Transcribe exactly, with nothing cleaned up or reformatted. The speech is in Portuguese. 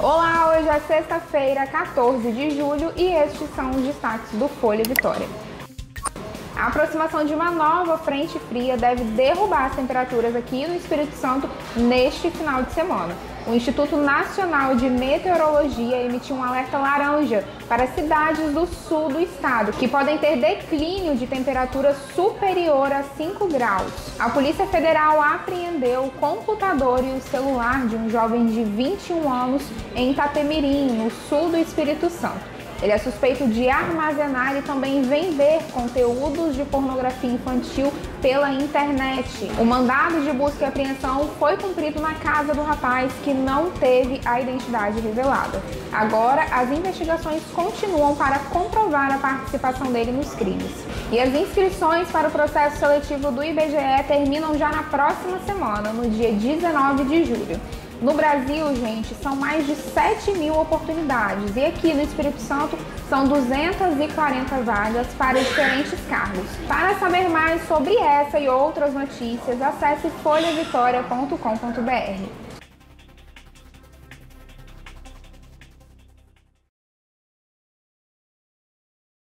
Olá, hoje é sexta-feira, quatorze de julho, e estes são os destaques do Folha Vitória. A aproximação de uma nova frente fria deve derrubar as temperaturas aqui no Espírito Santo neste final de semana. O Instituto Nacional de Meteorologia emitiu um alerta laranja para cidades do sul do estado, que podem ter declínio de temperatura superior a cinco graus. A Polícia Federal apreendeu o computador e o celular de um jovem de vinte e um anos em Itapemirim, no sul do Espírito Santo. Ele é suspeito de armazenar e também vender conteúdos de pornografia infantil pela internet. O mandado de busca e apreensão foi cumprido na casa do rapaz, que não teve a identidade revelada. Agora, as investigações continuam para comprovar a participação dele nos crimes. E as inscrições para o processo seletivo do I B G E terminam já na próxima semana, no dia dezenove de julho. No Brasil, gente, são mais de sete mil oportunidades e aqui no Espírito Santo são duzentas e quarenta vagas para diferentes cargos. Para saber mais sobre essa e outras notícias, acesse folha vitória ponto com ponto br.